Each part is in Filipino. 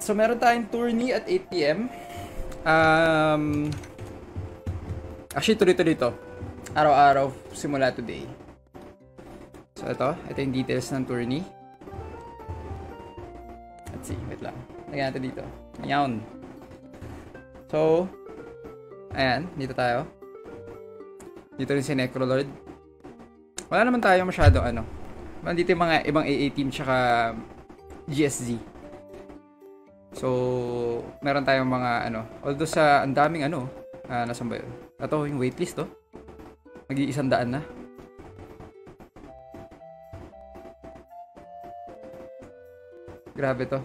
So meron tayong tourney at 8 PM. Actually tuloy-tuloy to. Araw-araw simula today. So ito yung details ng tourney. Let's see, wait lang. Lagyan natin dito. Ayan. So, ayan, dito tayo. Dito rin si Necrolord. Wala naman tayo masyadong ano. Dito yung mga ibang AA team tsaka GSZ. So, meron tayong mga ano. Although sa ang daming ano. Nasaan ba yun? Ito yung waitlist to. Mag-100 na. Grabe to.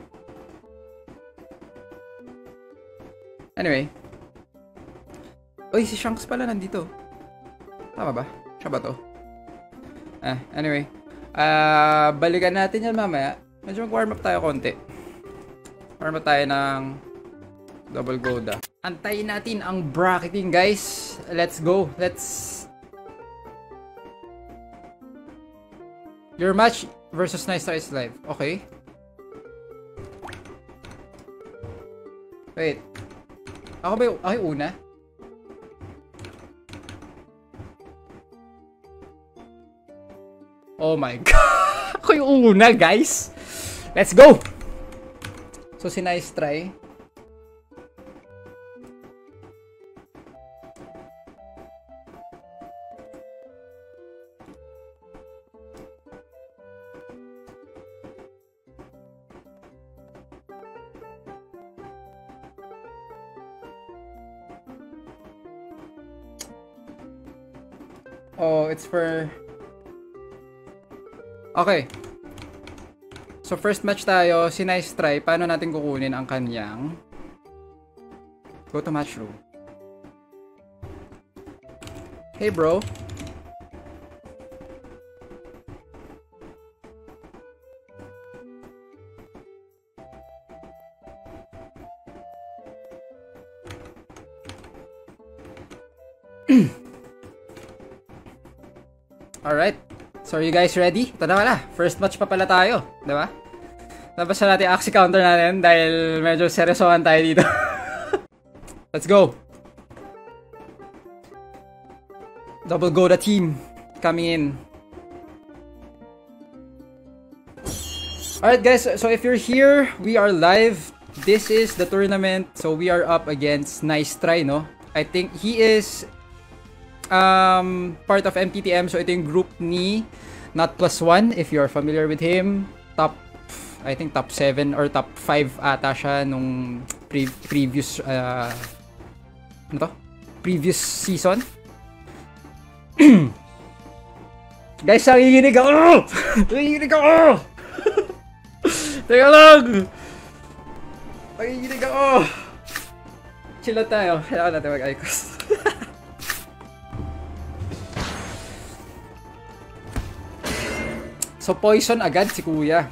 Anyway. Uy, si Shanks pala nandito. Tama ba? Siya ba to? Anyway. Balikan natin yan mamaya. Medyo mag-warm up tayo konti. Warm up tayo ng double Goda. Antayin natin ang bracketing, guys. Let's go. Your match versus Nice Try is live. Okay. Wait. Ako ba yung una? Oh my god. Ako yung una, guys. Let's go. So, si Nice Try. Oh, it's for... Okay. So, first match tayo. Si Nice Try. Paano natin kukunin ang kanyang... Go to match room. Hey, bro. Alright. So, are you guys ready? Ito na pala. First match pa pala tayo. Diba? Tapos na natin Axie counter natin dahil medyo seryosohan tayo dito. Let's go. Double Goda team coming in. Alright guys, so if you're here, we are live. This is the tournament. So we are up against Nice Try, no? I think he is part of MTTM. So ito yung group ni Not+1, if you're familiar with him. I think top 7 or top 5 ata siya nung previous previous season. Guys, nanginginig ako! Nanginginig ako! Teka lang! Nanginginig ako! Chill lang tayo. Kailangan natin mag-icos. So, poison agad si kuya.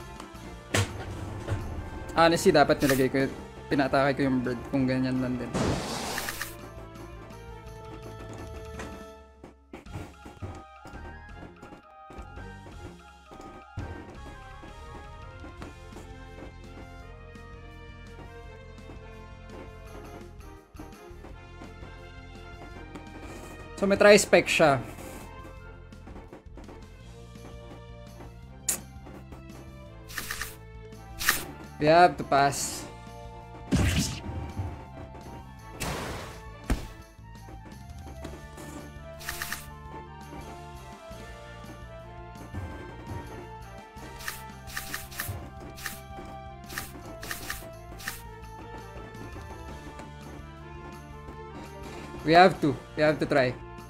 Honestly, dapat nilagay ko, pinatake ko yung bird kung ganyan lang din. So, may tri-spec siya. We have to pass. We have to try.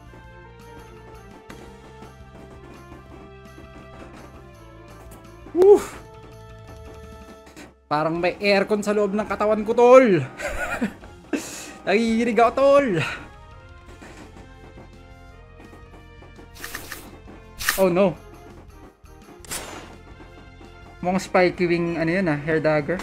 Woo! Parang may aircon sa loob ng katawan ko, tol. Nagigirig ako, tol. Oh no. Mukhang spiky wing, ano yun hair dagger.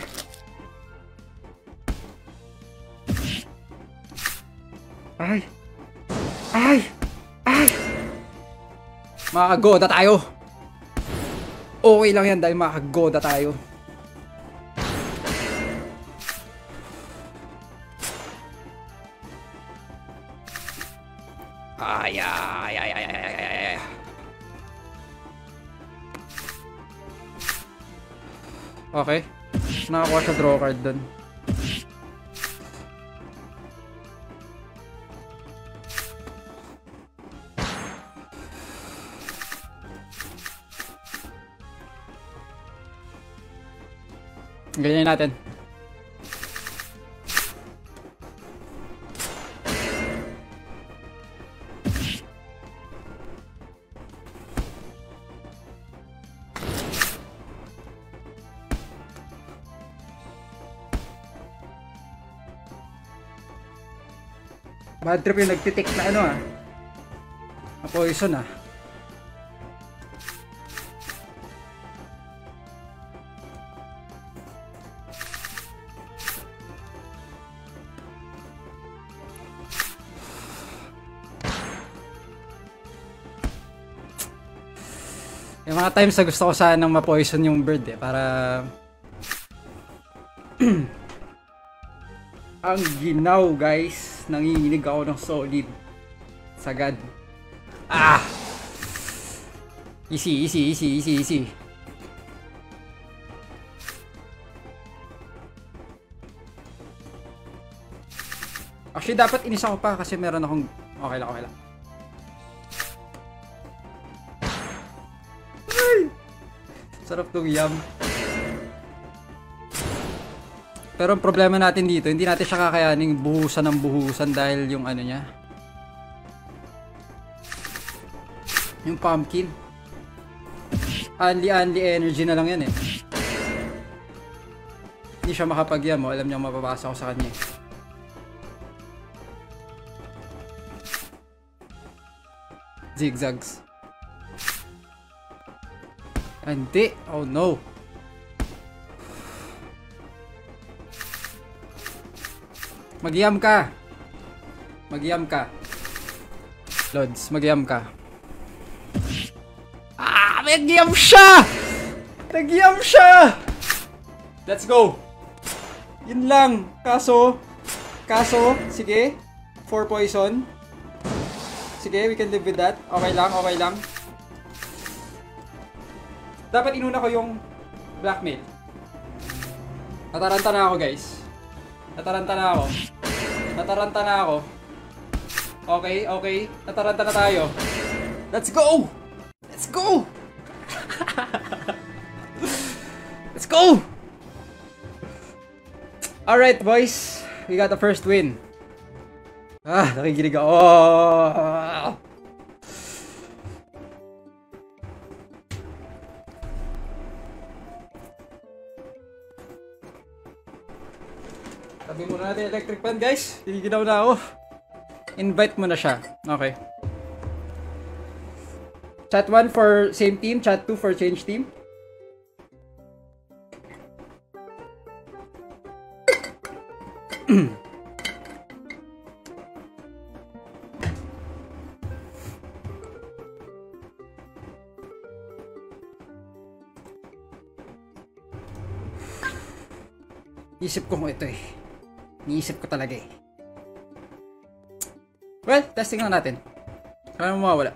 Ay. Ay. Ay. Makakagoda tayo. Okay lang yan dahil makakagoda tayo. Okay. Nakakuha siya draw card dun. Ganyan natin. Bad trip yung nagtitik na ano ah. Na poison ah. Yung mga times na gusto ko sanang ma-poison yung bird eh, para ang ginaw guys, nanginginig ako ng solid. Sagad. Ah! Easy, easy, easy, easy, easy. Actually dapat inisa ko pa kasi meron akong okay lang, okay lang. Sarap tong yam. Pero ang problema natin dito, hindi natin siya kakayaning buhusan ng buhusan dahil yung ano niya. Yung pumpkin. Only energy na lang yan eh. Hindi siya makapag-yam mo, alam niya mapapasa ko sa kanya. Zigzags. Hindi. Oh no. Mag-yam ka. Mag-yam ka. Lods, mag-yam ka. Ah! Mag-yam siya! Nag-yam siya! Let's go! Yun lang. Kaso, sige. 4 poison. Sige, we can live with that. Okay lang, okay lang. Dapat inuna ko yung blackmail. Nataranta na ako guys. Nataranta na ako. Nataranta na ako. Okay, okay. Nataranta na tayo. Let's go! Let's go! Let's go! Alright boys. We got the first win. Ah, nakikinig ako. Oh! Tabi muna natin electric fan guys. Tiniginaw na ako. Invite mo na siya. Okay. Chat 1 for same team. Chat 2 for change team. Isip ko ito eh. Niisip ko talaga eh. Well, testing lang natin. Kaya mawawala.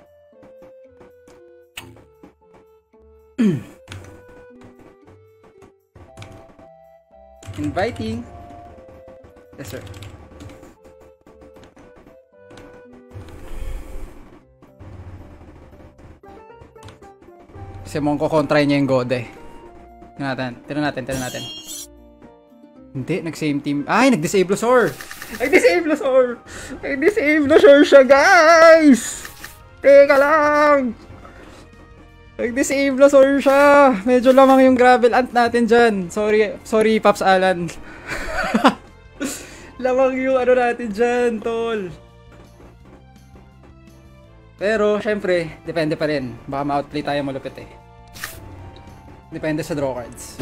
Inviting. Yes sir. Kasi mong kukontry niya yung Gode. Tignan natin. Hindi, nag-same team. Ay, nag-disable Sor! Nag-disable Sor siya, guys! Teka lang! Nag-disable Sor siya! Medyo lamang yung gravel ant natin dyan. Sorry, Paps Alan. Lamang yung ano natin dyan, tol. Pero, syempre, depende pa rin. Baka ma-outplay tayo malupit eh. Depende sa draw cards.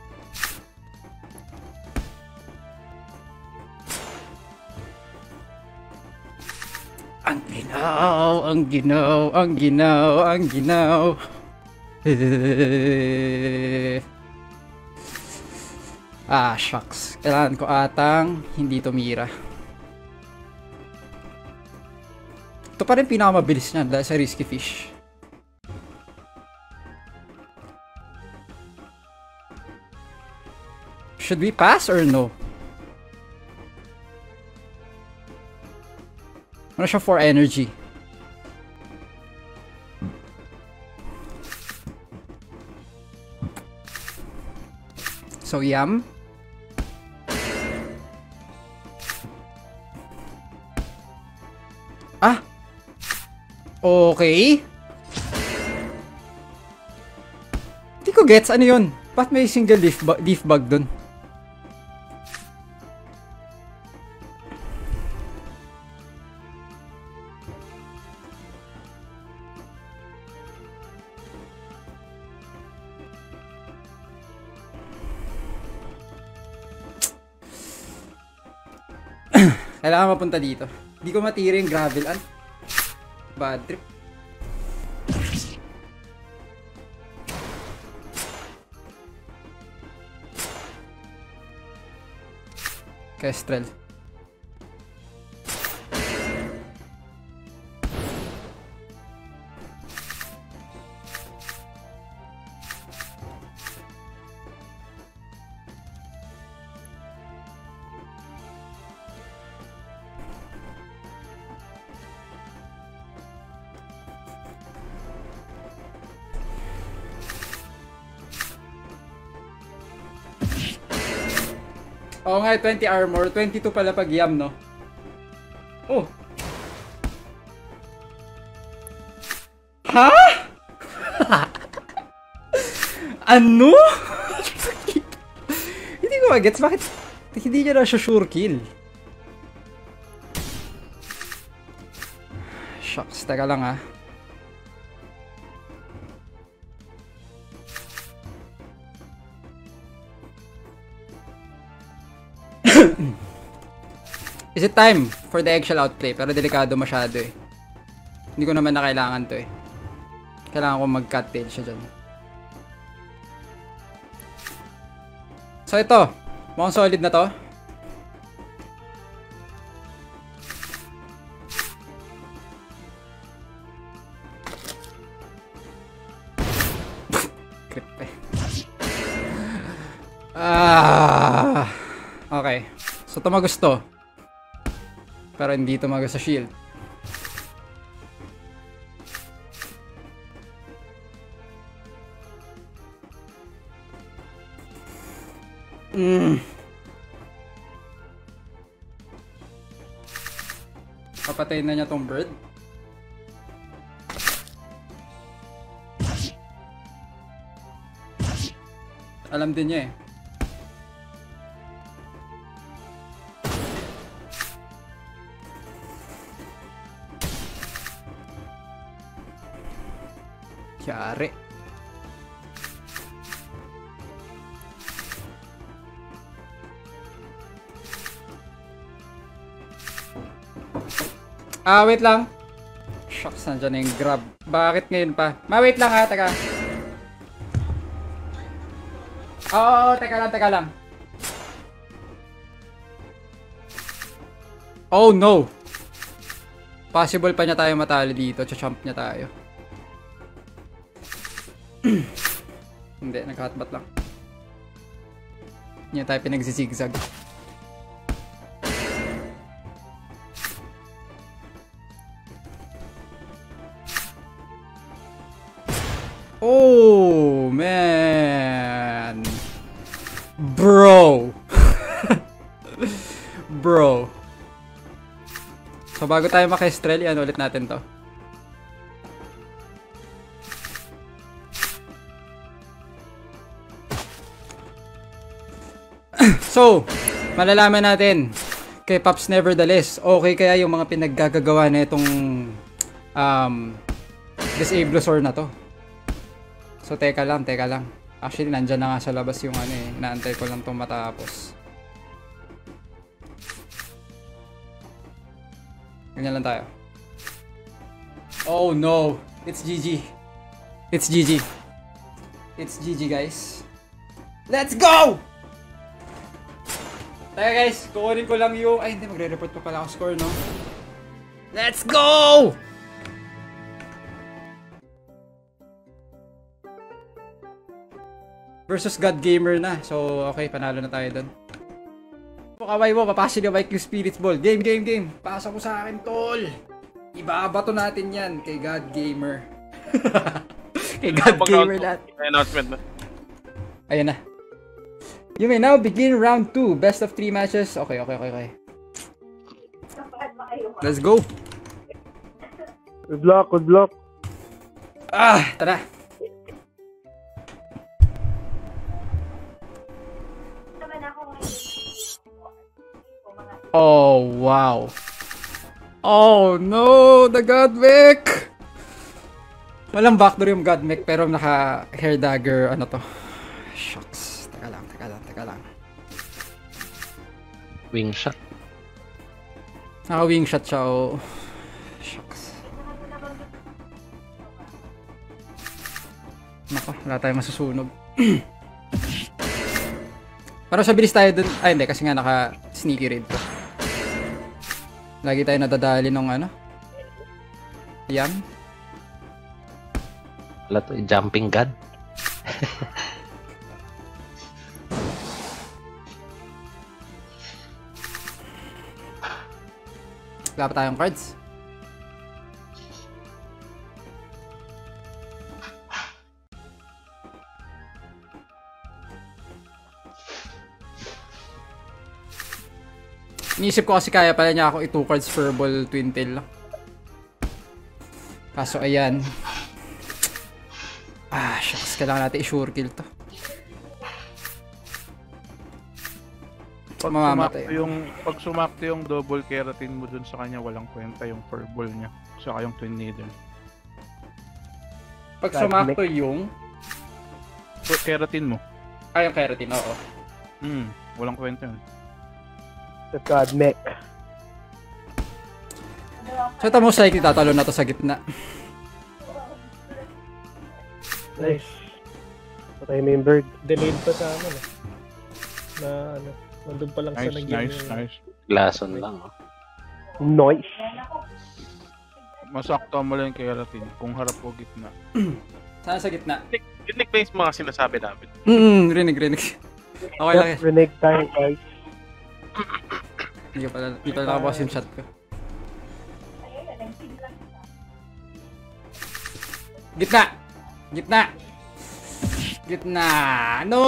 Ang ginaw. Ah, shucks. Kailangan ko atang hindi tumira. Ito pa rin pinakamabilis niya dahil sa risky fish. Should we pass or no? Ano siya for energy? So, yam. Ah! Okay. Hindi ko gets. Ano yun? Ba't may single leaf bug dun? Kailangan mapunta dito. Hindi ko matira yung gravel. Bad trip. Kestrel. Oo nga, 20 armor. 22 pala pag yam, no? Oh. Ha? Ano? Hindi ko magets. Bakit hindi niya na siya sure kill? Shucks. Teka lang, ha. Is it time for the eggshell outplay? Pero delikado masyado eh. Hindi ko naman na kailangan to eh. Kailangan ko mag-cut tail siya dyan. So ito. Mukhang solid na to. Grip eh. Okay. So tumagos to. Pero hindi tumagos sa shield. Papatayin na niya tong bird. Alam din niya eh. Yari. Wait lang. Shucks, nandiyan na yung grab. Bakit ngayon pa? Wait lang ha, teka. Oo, teka lang. Oh no! Possible pa niya tayo matalo dito. Chachamp niya tayo. Hindi, nag-hotbat lang. Hindi tayo pinagsisigzag. Oh, man. Bro. Bro. So, bago tayo maka-Kestrel, yan ulit natin to. So, malalaman natin kay Pops Nevertheless, okay kaya yung mga pinaggagawa na itong Disablosaur na to. So, teka lang. Actually, nandyan na nga sa labas yung ano eh. Inaantay ko lang itong matapos. Ganyan lang tayo. Oh no! It's GG. It's GG. It's GG, guys. Let's go! Teka guys, kukunin ko lang yung... Ay, hindi. Magre-report pa pala ako score, no? Let's go! versus God Gamer na. So, okay, panalo na tayo doon. Kaway mo, papasin yung IQ Spirits Ball. Game. Pasa mo sa akin, tol. Ibabato natin yan kay God Gamer. Kay God Gamer natin. Announcement na. Ayun na. You may now begin round 2. Best of 3 matches. Okay. Let's go. Good luck. Tara. Oh, wow. Oh, no! The Godmech! Walang backdoor yung Godmech, pero naka-hair dagger, ano to. Shucks. Teka lang. Wing shot. Naka-wing shot siya, oh. Shucks. Nako, wala tayong masusunog. Para sa bilis tayo dun. Ay, hindi, kasi nga naka-sneaky raid to. Lagi tayo nadadali nung ano. Yan. Wala to, jumping god. Wala pa tayong cards. Iniisip ko kasi kaya pala niya ako i-2 cards Furball Twin Tail lang. Kaso ayan. Shucks. Kailangan natin i-sure kill to. Pag sumakto yung double keratin mo dun sa kanya, walang kwenta yung furball niya. Saka yung twin needle. Pag sumakto yung... Keratin mo. Yung keratin, oo. Walang kwenta yun. The Godmech. So ito most likely tatalo na to sa gitna. Nice. Patay mo yung bird. Delayed pa sa amin eh. Na ano, nandun pa lang sa nag-game. Nice. Glason lang. Oh. Nice. Masakto mo lang yung keratin kung harap o gitna. Sana sa gitna. Rinig pa yung mga sinasabi namin. Rinig. Okay lang eh. Reneg tayo guys. Hindi pala nakabukas yung shot ko. Gitna! No!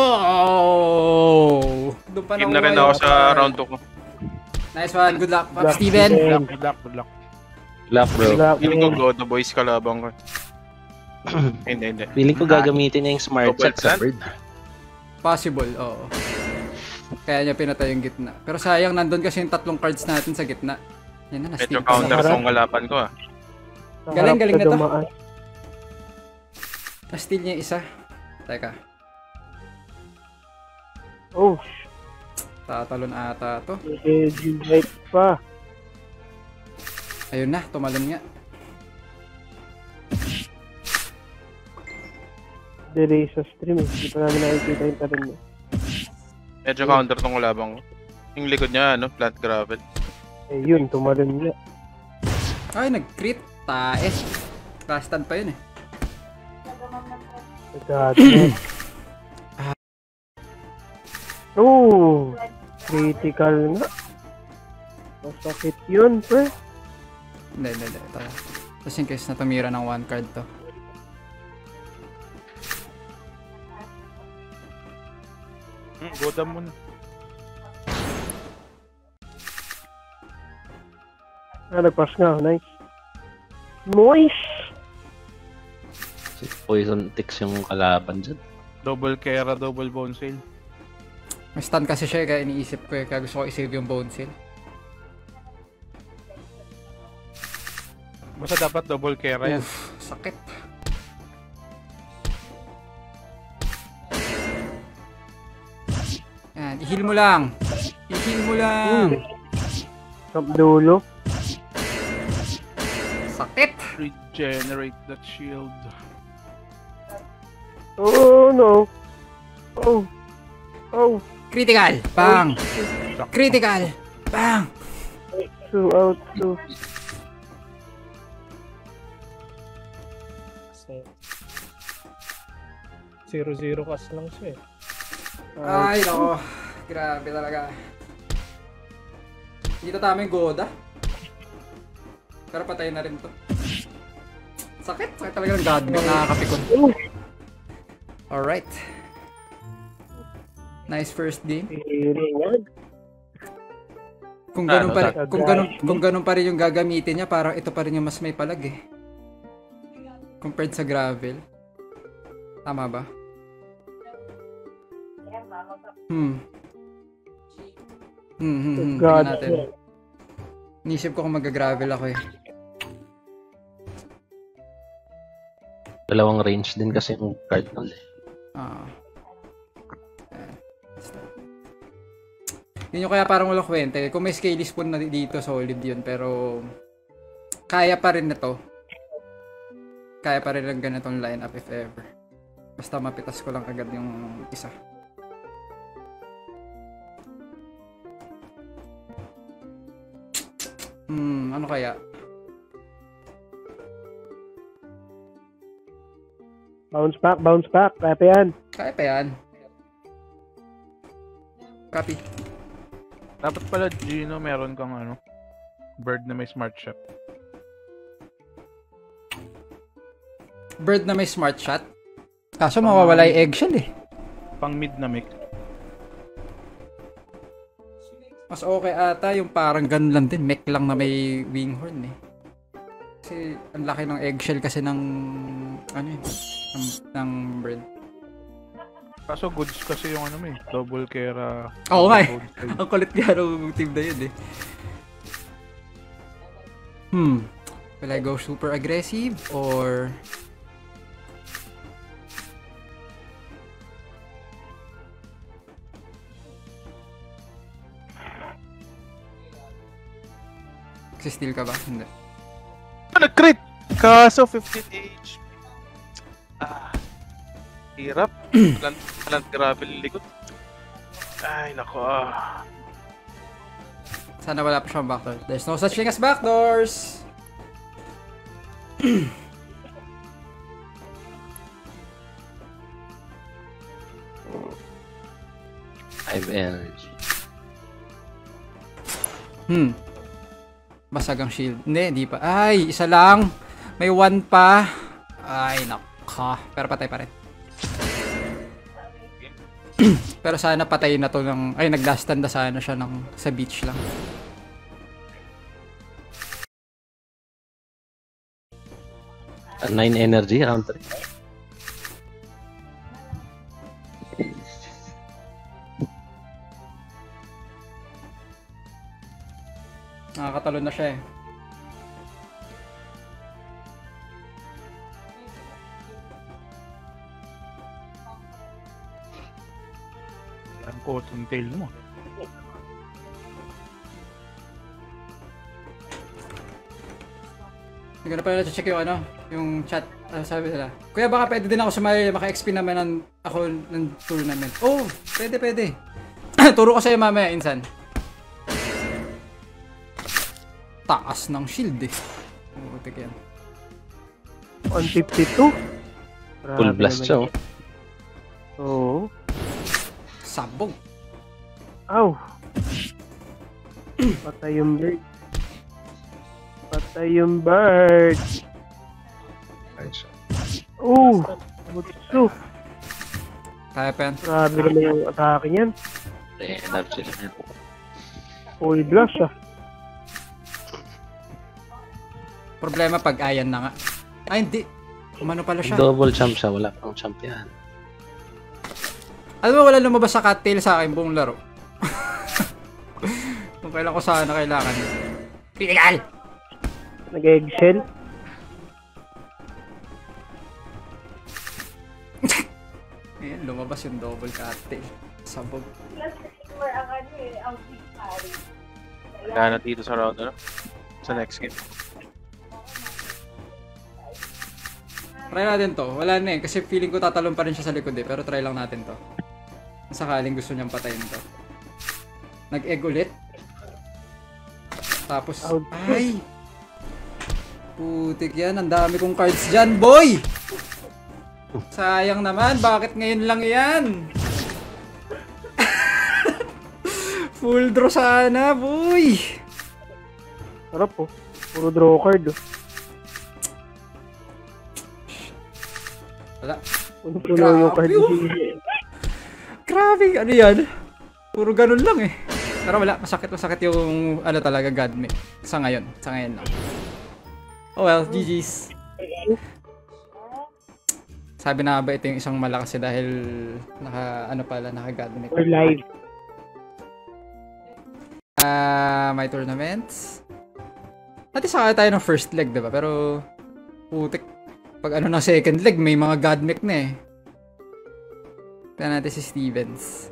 Doon pa Team na rin ako sa round 2 ko. Nice one. Good luck, Steven. Good luck. Luck, bro. Feeling ko God the Boys kalabang ko. Hindi. Feeling ko gagamitin niya yung smart Double shot sa plan? bird. Possible, oo. Kaya niya pinatay yung gitna. Pero sayang, nandun kasi yung 3 cards natin sa gitna. Yan na, Medyo na-steal pa. counter tong kalapan ko ah. Galing na to. Dumaan. Na-steal niya isa. Teka, Oh, tatalon ata to. right pa. Ayun na, tumalon nga. Delay sa stream eh. Hindi pa namin nakikita yung tarin niya. Medyo counter tong kalabang ko. Yung likod niya, plant gravel. Eh yun, tumalon niya. Ay, nag-crit. Tae. Bastard pa yun eh. The Godmech. Oh, critical nga. Masakit yun, pre. Hindi. Ito. Tapos in case na tumira ng 1 card to. Goda mo na. Nagpas nga. Nice. Nice! Poison ticks yung kalaban dyan. Double Kera, double bone sale. May stun kasi siya kaya iniisip ko kaya gusto ko i-save yung bone seal. Basta dapat double Kera yan. Oof, sakit. Yan, i-heal mo lang. Top dulo. Sakit. Regenerate that shield. Oh no. Oh. Critical. Bang. Critical. Bang. 2 out 2. 0-0 kas lang siya eh. Ay, nako. Grabe talaga. Dito tama yung Goda. Pero patay na rin to. Sakit. Sakit talaga ng Godmik. Nakakapikon. Alright. Nice first game. Kung ganun pa rin, kung ganun pa rin yung gagamitin niya, parang ito pa rin yung mas may palag eh. Compared sa gravel. Tama ba? Tingnan natin. Inisip ko kung mag-gravel ako eh. Dalawang range din kasi yung card nun eh. Yun yung kaya parang walang kwenta eh. Kung may scaly spoon na dito, solid yun. Pero, kaya pa rin na to. Kaya pa rin lang ganitong lineup if ever. Basta mapitas ko lang agad yung isa. Ano kaya? Bounce back. Kaya pa yan. Kaya pa yan. Copy. Dapat pala, Gino, meron kang bird na may smart shot. Bird na may smart shot? Kaso mawawala yung eggshell eh. Pang mid na mix. Mas okay ata yung parang ganun lang din. Mech lang na may winghorn eh. Kasi ang laki ng eggshell kasi ng ng bird. Kaso goods kasi yung double Kera. Oo nga eh. Ang kulit nga ng team na yun eh. Will I go super aggressive or... Steal ka ba? Hindi. Nag-crit! Kaso 15 HP. Hirap. Walang gravel likod. Ay, nako. Sana wala pa siyang backdoor. There's no such thing as backdoors! I have energy. Basag ang shield. Hindi pa. Ay, isa lang. May 1 pa. Ay, naka. Pero patay pa rin. Pero sana patay na to ng... Ay, nag-last stand na sana siya sa beach lang. At 9 energy, round 3. Nakakatalon na siya eh. Ang cotton tail mo. Hindi ko na pala check yung chat. Sabi nila, Kuya baka pwede din ako sumali, maka-XP naman ako ng tournament. Oh, pwede. Turo ko sa'yo mamaya, insan. Taas ng shield eh. Butik yan. 152? Full blast siya. Oo. Sabog. Ow! Patay yung bird. Oh! Butso! Kaya pa yan. Grabe naman yung atake niyan. Energy lang yan. Full blast ah. Problema pag ayan na nga. Ay, hindi. Umano pala siya. Double champ siya, wala pang champ yan. Alam mo, wala lumabas sa cattail sa akin buong laro. Kung kailan ko sana kailangan. Critical! Nag-eggshell. Ayan, lumabas yung double cattail. Sabog. Wala na dito sa round, sa next game. Try natin to. Wala na eh. Kasi feeling ko tatalon pa rin siya sa likod eh. Pero try lang natin to. Sakaling gusto niyang patayin to. Nag-egg ulit. Tapos, ay! Putik yan. Ang dami kong cards dyan, boy! Sayang naman, bakit ngayon lang yan? Full draw sana, boy! Sarap po. Puro draw card. Wala. Puno yung card. Grabe, ano yan? Puro ganun lang eh. Pero wala, masakit yung ano talaga, Godmik. Sa ngayon lang. Oh well, GG's. Sabi na ba ito yung isang malakas eh dahil naka Godmik. We're live. My tournaments. Dati saka tayo ng first leg, diba? Pero, putik. Pag ano na second leg, may mga Godmik na eh. Tignan natin si Stevens.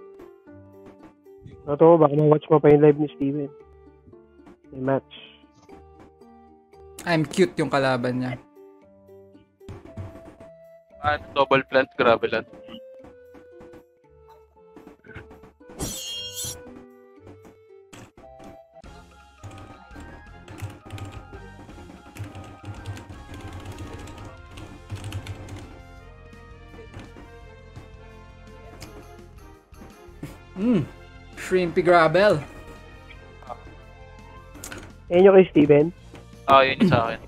Ito, baka ma-watch mo pa yung live ni Steven. May match. I'm cute yung kalaban niya. Double plant, graveland. Shrimpy Gravel. Yan yung kay Steven. Yun yung sa akin.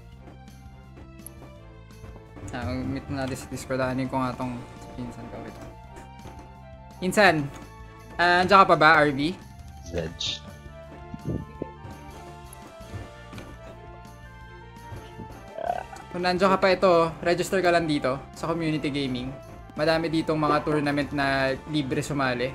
Meet na natin sa Discord. Anin ko nga tong Insan ko. Ito. Insan, andiyan ka pa ba, RV? Zedge. Kung nandiyan ka pa ito, register ka lang dito sa Community Gaming. Madami ditong mga tournament na libre sumali.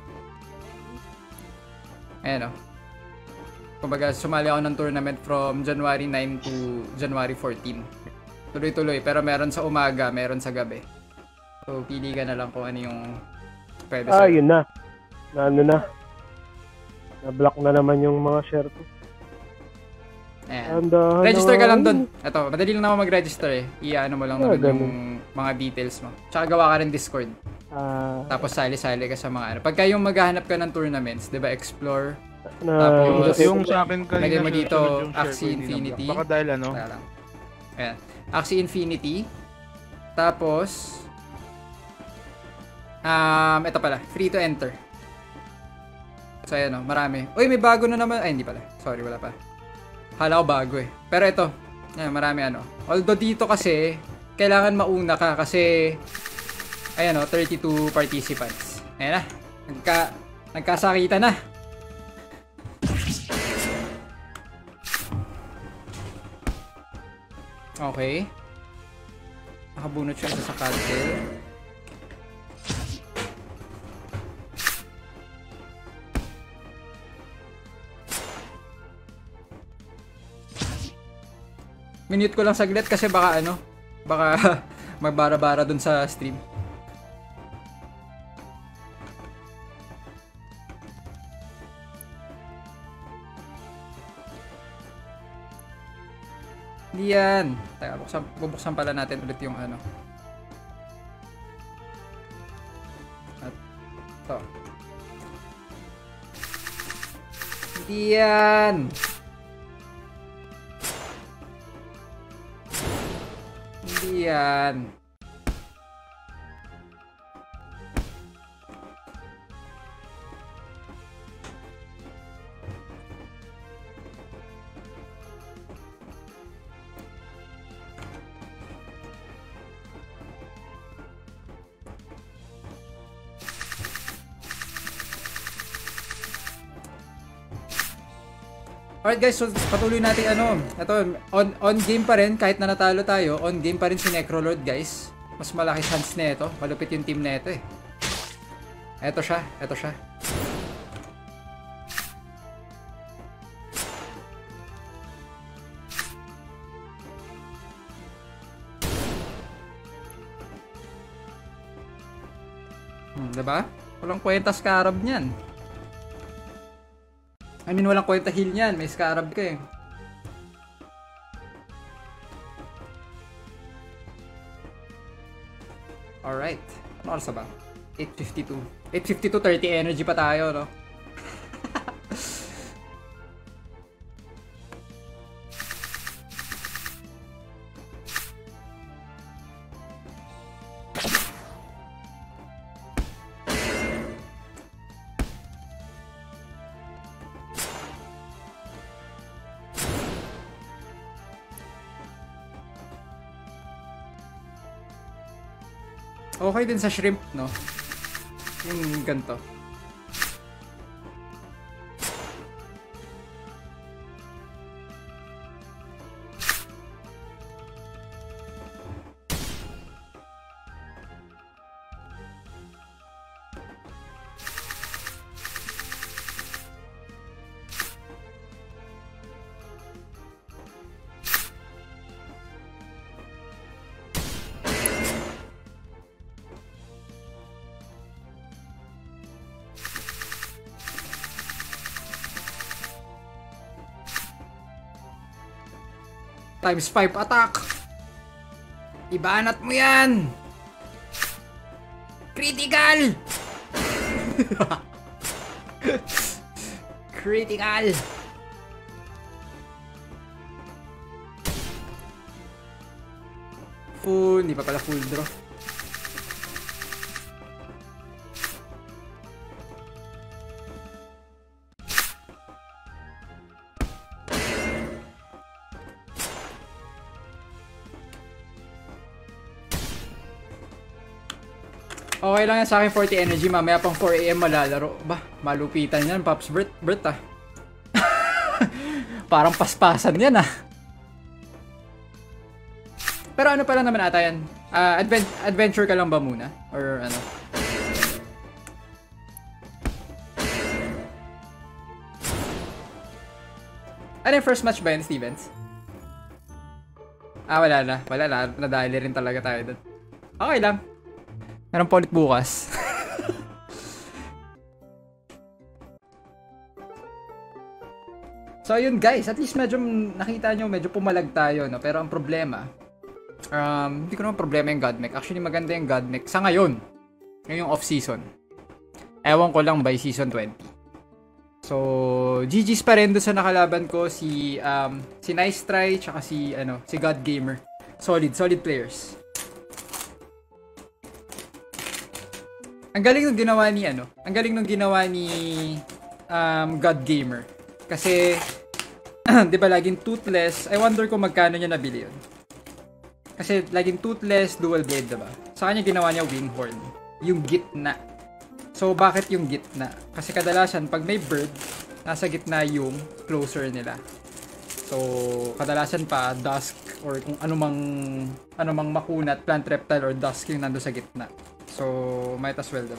Ayan o. Kumbaga, sumali ako ng tournament from January 9 to January 14. Tuloy-tuloy, pero meron sa umaga, meron sa gabi. So, pili ka na lang kung ano yung pwede sa'yo. Yun na. Na-block na naman yung mga share ko. Ayan. Register ka lang dun. Ito, madali lang naman mag-register eh. Iyaano mo lang naman yung mga details mo. Tsaka gawa ka rin Discord. Tapos sali-sali ka sa mga ano. Pagka yung maghahanap ka ng tournaments, di ba, explore. Tapos, Yung sa akin kanina, lagay mo dito, yung share Axie ko, hindi Infinity. na-block. Baka dahil ano? Ayan. Axie Infinity. Tapos, ito pala, free to enter. So, ayan o, marami. Uy, may bago na naman. Ay, hindi pala. Sorry, wala pa. Hala ko bago eh. Pero ito, ayan, marami ano. Although dito kasi, kailangan mauna ka kasi, ayan o, 32 participants. Ayan na. Nagkasakita na. Okay. Nakabunot siya sa cancel. Minute ko lang saglit kasi baka magbara-bara dun sa stream. Hindi yan. Teka, bubuksan pala natin ulit yung ano. At ito. Hindi yan. Hindi yan. Alright guys, so patuloy natin ano, ito, on game pa rin, kahit na natalo tayo, on game pa rin si Necrolord guys. Mas malaki chance na ito, malupit yung team na ito eh. Ito siya. Diba? Walang kwenta Scarab niyan. I mean, walang kwenta heal niyan. May Scarab ka eh. Alright. Ano oras ba? 8:52. 8:52, 30 energy pa tayo, no? Okay din sa shrimp, no? Yung ganito. Times 5 attack. Ibanat mo yan. Critical. Critical. Full, hindi pa pala full draw. Okay lang yan sa akin, 40 energy. Mamaya pang 4 AM malalaro. Bah, malupitan yan, Pops Bert ah. Parang paspasan yan ah. Pero ano pala naman ata yan? Adventure ka lang ba muna? Or ano? Ano yung first match ba yun, Stevens? Wala na. Wala na. Nadali rin talaga tayo doon. Okay lang. Meron pa ulit bukas. So yun guys, at least medyo nakita nyo, medyo pumalag tayo, no? Pero ang problema, hindi ko naman problema yung God Mech. Actually maganda yung God Mech sa ngayon. Ngayong off-season. Ewan ko lang by season 20. So, GG's pa rin doon sa nakalaban ko, si Nice Try, tsaka si God Gamer. Solid players. Ang galing nung ginawa ni God Gamer. Kasi 'di ba laging toothless. I wonder kung magkano niya nabili 'yon. Kasi laging toothless, dual blade, 'di ba? Sa kanya ginawa niya winghorn, yung gitna. So bakit yung gitna? Kasi kadalasan pag may bird, nasa gitna yung closer nila. So kadalasan pa dusk or kung anumang makunat, plant, reptile or dusk yung nando sa gitna. So, might as well, diba?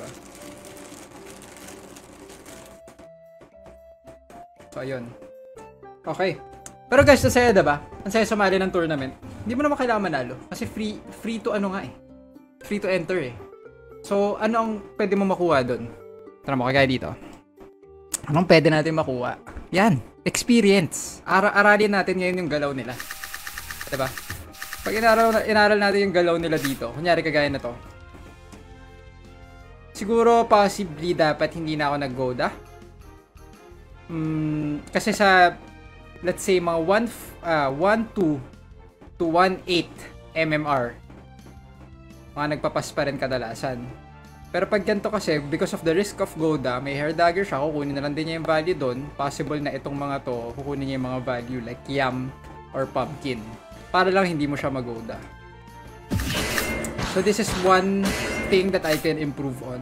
So, ayun. Okay. Pero guys, ang saya, diba? Ang saya sumali ng tournament. Hindi mo naman kailangan manalo. Kasi free to Free to enter eh. So, ano ang pwede mo makuha doon? Tara mo, kagaya dito. Anong pwede natin makuha? Yan. Experience. Aralin natin ngayon yung galaw nila. Diba? Pag inaral natin yung galaw nila dito, kunyari kagaya na to. Siguro, possibly, dapat hindi na ako nag-Goda. Kasi sa, let's say, mga 1.2 to 1.8 MMR, mga nagpapas pa rin kadalasan. Pero pag ganito kasi, because of the risk of Goda, may hair dagger siya, kukunin na lang din niya yung value doon. Possible na itong mga to, kukunin niya yung mga value like yam or pumpkin. Para lang hindi mo siya mag-Goda. So this is one thing that I can improve on.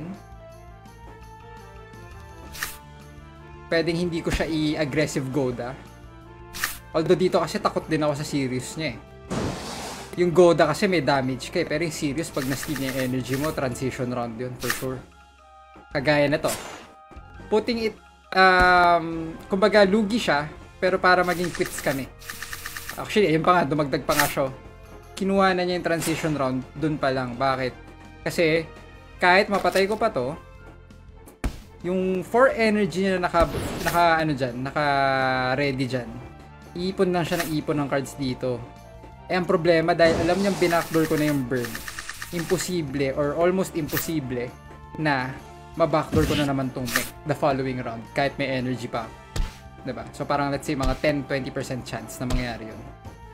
Pwedeng hindi ko siya i-aggressive Goda. Although dito kasi takot din ako sa serious niya eh. Yung Goda kasi may damage ka eh. Pero yung serious pag na-steal niya yung energy mo, transition round yun for sure. Kagaya na to. Putting it, kumbaga lugi siya, pero para maging quits kami. Actually, ayun pa nga, dumagdag pa nga siya. Kinuha na niya yung transition round dun pa lang. Bakit? Kasi kahit mapatay ko pa to, yung 4 energy na naka-ready dyan, iipon lang siya ng ipon ng cards dito. Eh ang problema dahil alam niyang binackdoor ko na yung bird, imposible or almost imposible na mabackdoor ko na naman tong mech the following round kahit may energy pa. Diba? So parang let's say mga 10-20% chance na mangyari yun.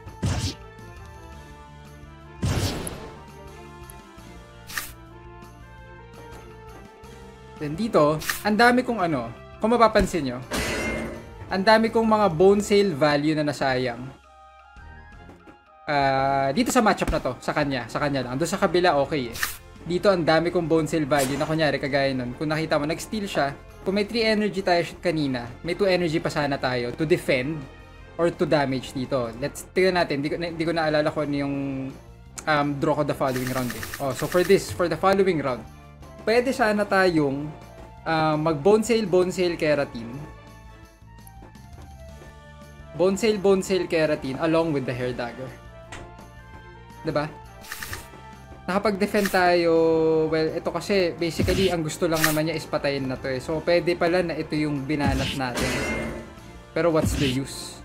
Then dito, ang dami kong kung mapapansin nyo, ang dami kong mga bone sale value na nasayang. Dito sa matchup na to, sa kanya lang. Doon sa kabila, okay eh. dito ang dami kong bone cell value na kunyari kagaya nun. Kung nakita mo, nag-steal siya. Kung may 3 energy tayo kanina, may 2 energy pa sana tayo to defend or to damage dito. Let's tingnan natin. Hindi ko naalala kung ano yung draw ko the following round eh. Oh, so for the following round, pwede sana tayong mag bone cell keratin. Bone cell keratin along with the hair dagger. 'Di ba? Nakapag-defend tayo, well, ito kasi basically ang gusto lang naman niya is patayin na to eh. So pwede pala na ito yung binanat natin. Pero what's the use?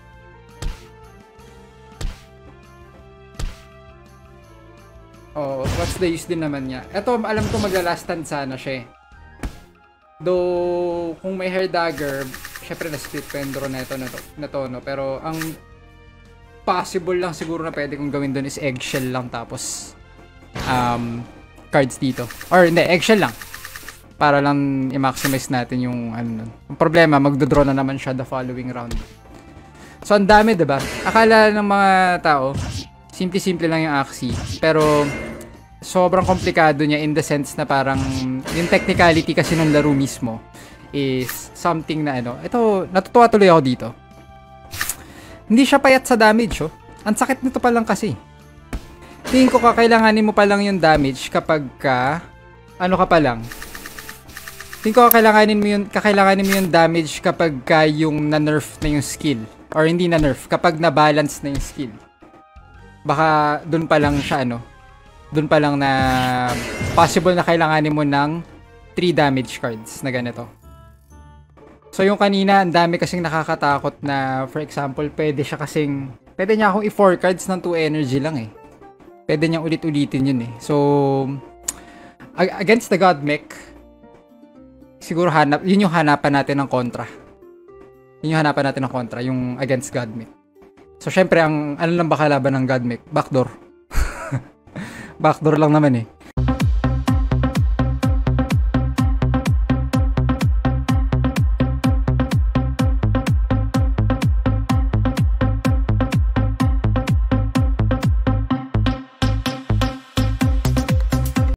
Oh, what's the use din naman niya? Ito, alam ko magla-last stand sana siya eh. Though, kung may hair dagger, syempre na-split ko yung draw na to, no? Pero ang possible lang siguro na pwede kong gawin doon is eggshell lang tapos cards dito. Or hindi, eggshell lang. Para lang i-maximize natin yung ano nun. Ang problema, magdodraw na naman siya the following round. So, ang dami, diba? Akala ng mga tao, simple-simple lang yung Axie. Pero, sobrang komplikado niya in the sense na parang yung technicality kasi ng laro mismo is something na ano. Ito, natutuwa tuloy ako dito. Hindi siya payat sa damage, oh. Ang sakit nito pa lang kasi. Tingin ko kakailanganin mo pa lang yung damage kapag ka, ano ka pa lang. Tingin ko kakailanganin mo yung damage kapag ka yung na-nerf na yung skill. Or hindi na-nerf, kapag na-balance na yung skill. Baka dun pa lang siya, ano. Dun pa lang na possible na kailanganin mo ng 3 damage cards na ganito. So yung kanina, ang dami kasing nakakatakot na, for example, pwede niya akong i-4 cards ng 2 energy lang eh. Pwede niyang ulit-ulitin yun eh. So, against the God Mech, siguro yun yung hanapan natin ng kontra. Yung against God Mech. So, syempre, ano lang ba kalaban ng God Mech? Backdoor. Backdoor lang naman eh.